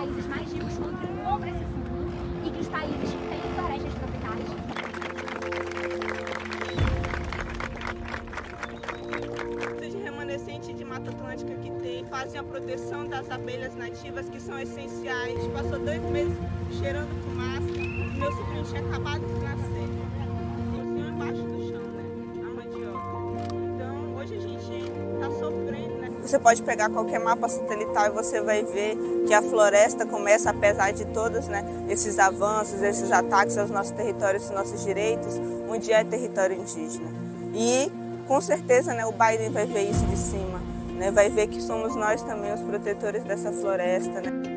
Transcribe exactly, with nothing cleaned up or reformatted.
países mais ricos compram esse fundo e que os países que têm florestas tropicais de remanescente de Mata Atlântica que tem, fazem a proteção das abelhas nativas que são essenciais. Passou dois meses cheirando fumaça, meu sobrinho tinha acabado de nascer. Cozinhou embaixo do chão, né? A mandioca. Então hoje a gente está sofrendo, né? Você pode pegar qualquer mapa satelital e você vai ver que a floresta começa, apesar de todos, né, esses avanços, esses ataques aos nossos territórios, aos nossos direitos, um dia é território indígena. E com certeza, né, o Biden vai ver isso de cima, né, vai ver que somos nós também os protetores dessa floresta, né?